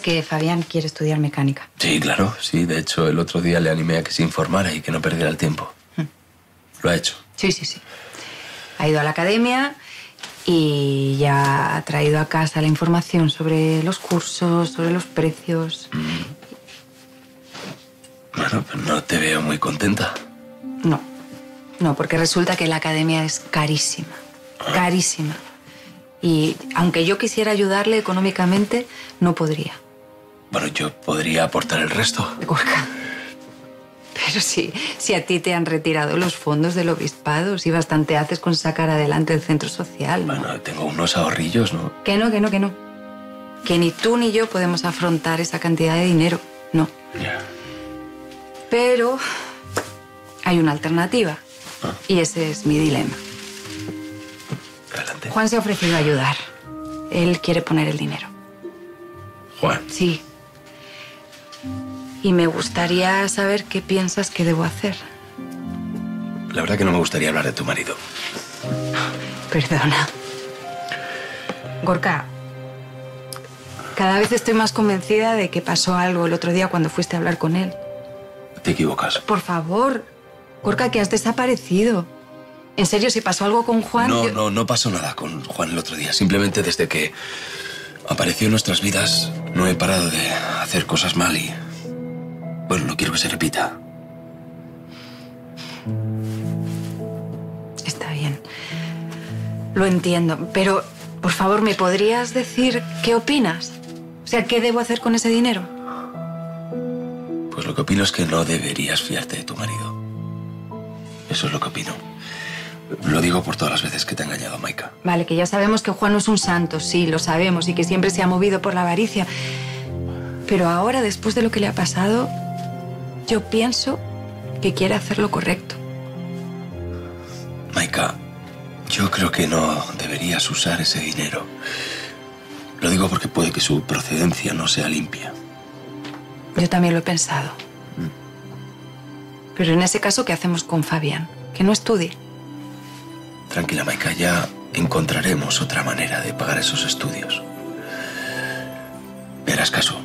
que Fabián quiere estudiar mecánica. Sí, claro, sí. De hecho, el otro día le animé a que se informara y que no perdiera el tiempo. Lo ha hecho. Sí. Ha ido a la academia y ya ha traído a casa la información sobre los cursos, sobre los precios. Bueno, pues no te veo muy contenta. No, porque resulta que la academia es carísima. Carísima. Y aunque yo quisiera ayudarle económicamente, no podría. Bueno, yo podría aportar el resto. Gorka. Pero si a ti te han retirado los fondos del obispado, si bastante haces con sacar adelante el centro social, ¿no? Bueno, tengo unos ahorrillos, ¿no? Que no. Que ni tú ni yo podemos afrontar esa cantidad de dinero, no. Ya. Pero hay una alternativa. Y ese es mi dilema. Adelante. Juan se ha ofrecido a ayudar. Él quiere poner el dinero. Juan. Sí. Y me gustaría saber qué piensas que debo hacer. La verdad que no me gustaría hablar de tu marido. Perdona. Gorka, cada vez estoy más convencida de que pasó algo el otro día cuando fuiste a hablar con él. Te equivocas. Por favor, Gorka, que has desaparecido. En serio, si pasó algo con Juan... No pasó nada con Juan el otro día. Simplemente desde que apareció en nuestras vidas no he parado de hacer cosas mal y... Bueno, no quiero que se repita. Está bien. Lo entiendo, pero por favor, ¿me podrías decir qué opinas? O sea, ¿qué debo hacer con ese dinero? Pues lo que opino es que no deberías fiarte de tu marido. Eso es lo que opino. Lo digo por todas las veces que te ha engañado Maika. Vale, que ya sabemos que Juan no es un santo, sí, lo sabemos, y que siempre se ha movido por la avaricia. Pero ahora, después de lo que le ha pasado, yo pienso que quiere hacer lo correcto. Maika, yo creo que no deberías usar ese dinero. Lo digo porque puede que su procedencia no sea limpia. Yo también lo he pensado. Pero en ese caso, ¿qué hacemos con Fabián? Que no estudie. Tranquila, Maika, ya encontraremos otra manera de pagar esos estudios. Verás caso.